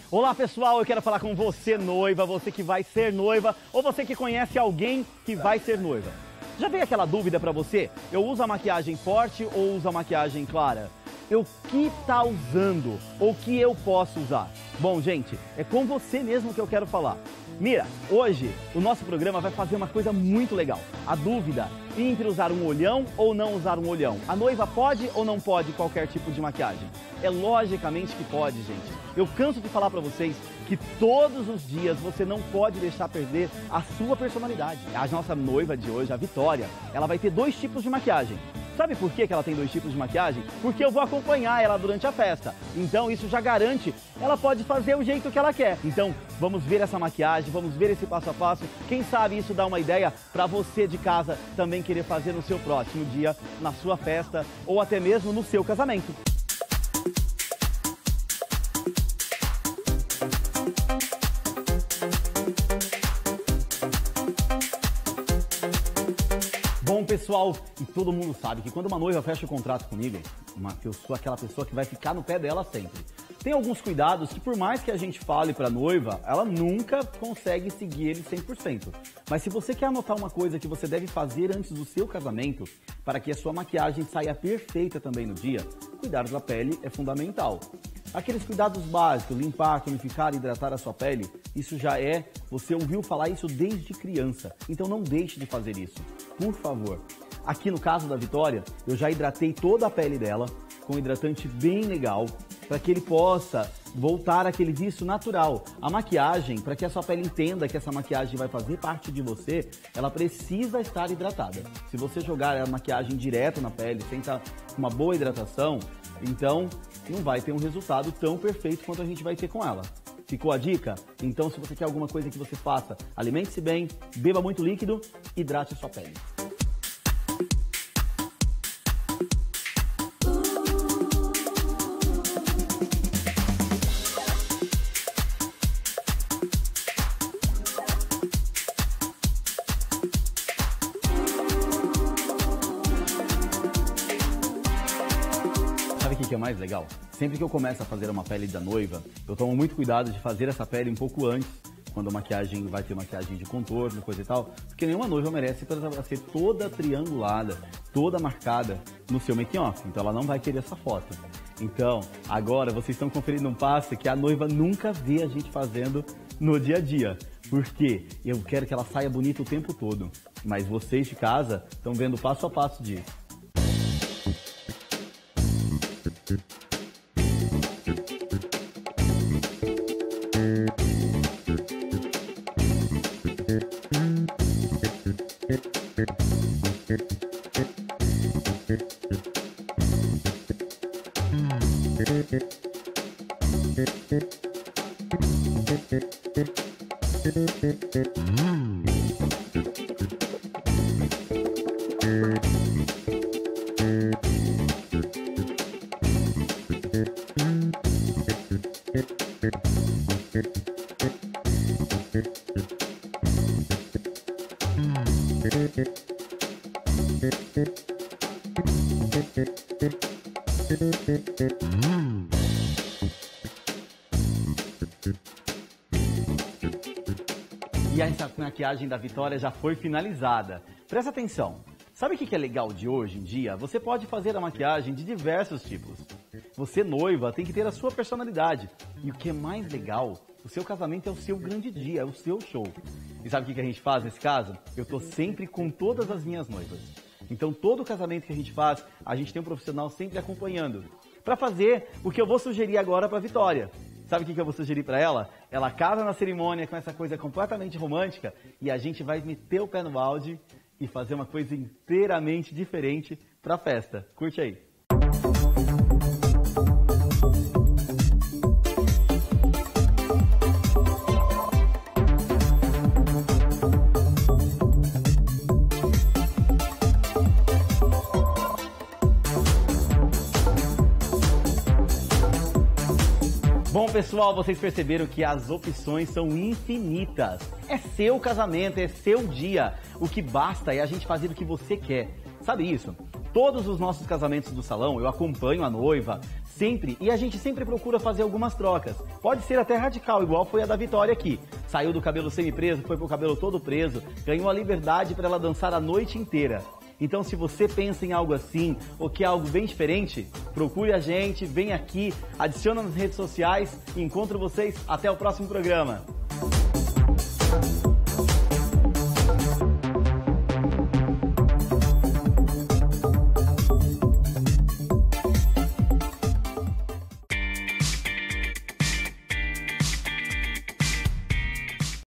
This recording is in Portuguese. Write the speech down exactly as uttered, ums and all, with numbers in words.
Olá pessoal, eu quero falar com você noiva, você que vai ser noiva ou você que conhece alguém que vai ser noiva. Já veio aquela dúvida pra você? Eu uso a maquiagem forte ou uso a maquiagem clara? Eu que tá usando ou que eu posso usar? Bom, gente, é com você mesmo que eu quero falar. Mira, hoje o nosso programa vai fazer uma coisa muito legal. A dúvida entre usar um olhão ou não usar um olhão. A noiva pode ou não pode qualquer tipo de maquiagem? É logicamente que pode, gente. Eu canso de falar pra vocês que todos os dias você não pode deixar perder a sua personalidade. A nossa noiva de hoje, a Vitória, ela vai ter dois tipos de maquiagem. Sabe por que ela tem dois tipos de maquiagem? Porque eu vou acompanhar ela durante a festa. Então isso já garante, ela pode fazer o jeito que ela quer. Então vamos ver essa maquiagem, vamos ver esse passo a passo. Quem sabe isso dá uma ideia para você de casa também querer fazer no seu próximo dia, na sua festa ou até mesmo no seu casamento. Bom, pessoal, e todo mundo sabe que quando uma noiva fecha o contrato comigo, uma, eu sou aquela pessoa que vai ficar no pé dela sempre. Tem alguns cuidados que, por mais que a gente fale para a noiva, ela nunca consegue seguir eles cem por cento. Mas se você quer anotar uma coisa que você deve fazer antes do seu casamento, para que a sua maquiagem saia perfeita também no dia, cuidar da pele é fundamental. Aqueles cuidados básicos, limpar, tonificar, hidratar a sua pele, isso já é, você ouviu falar isso desde criança, então não deixe de fazer isso, por favor. Aqui no caso da Vitória, eu já hidratei toda a pele dela com um hidratante bem legal, para que ele possa voltar àquele viço natural. A maquiagem, para que a sua pele entenda que essa maquiagem vai fazer parte de você, ela precisa estar hidratada. Se você jogar a maquiagem direto na pele, sem estar com uma boa hidratação, então não vai ter um resultado tão perfeito quanto a gente vai ter com ela. Ficou a dica? Então, se você quer alguma coisa que você faça, alimente-se bem, beba muito líquido, hidrate a sua pele. Sabe o que é mais legal? Sempre que eu começo a fazer uma pele da noiva, eu tomo muito cuidado de fazer essa pele um pouco antes, quando a maquiagem vai ter maquiagem de contorno, coisa e tal, porque nenhuma noiva merece para ser toda triangulada, toda marcada no seu make-off, então ela não vai querer essa foto. Então, agora vocês estão conferindo um passo que a noiva nunca vê a gente fazendo no dia a dia, porque eu quero que ela saia bonita o tempo todo, mas vocês de casa estão vendo passo a passo disso. E essa maquiagem da Vitória já foi finalizada. Presta atenção. Sabe o que é legal de hoje em dia? Você pode fazer a maquiagem de diversos tipos. Você, noiva, tem que ter a sua personalidade. E o que é mais legal, o seu casamento é o seu grande dia, é o seu show. E sabe o que a gente faz nesse caso? Eu tô sempre com todas as minhas noivas. Então todo casamento que a gente faz, a gente tem um profissional sempre acompanhando. Para fazer o que eu vou sugerir agora para a Vitória. Sabe o que eu vou sugerir para ela? Ela casa na cerimônia com essa coisa completamente romântica e a gente vai meter o pé no balde e fazer uma coisa inteiramente diferente para a festa. Curte aí. Bom, pessoal, vocês perceberam que as opções são infinitas. É seu casamento, é seu dia. O que basta é a gente fazer o que você quer. Sabe isso? Todos os nossos casamentos do salão, eu acompanho a noiva, sempre, e a gente sempre procura fazer algumas trocas. Pode ser até radical, igual foi a da Vitória aqui. Saiu do cabelo semi-preso, foi pro cabelo todo preso, ganhou a liberdade para ela dançar a noite inteira. Então, se você pensa em algo assim, ou que é algo bem diferente, procure a gente, vem aqui, adiciona nas redes sociais e encontro vocês até o próximo programa.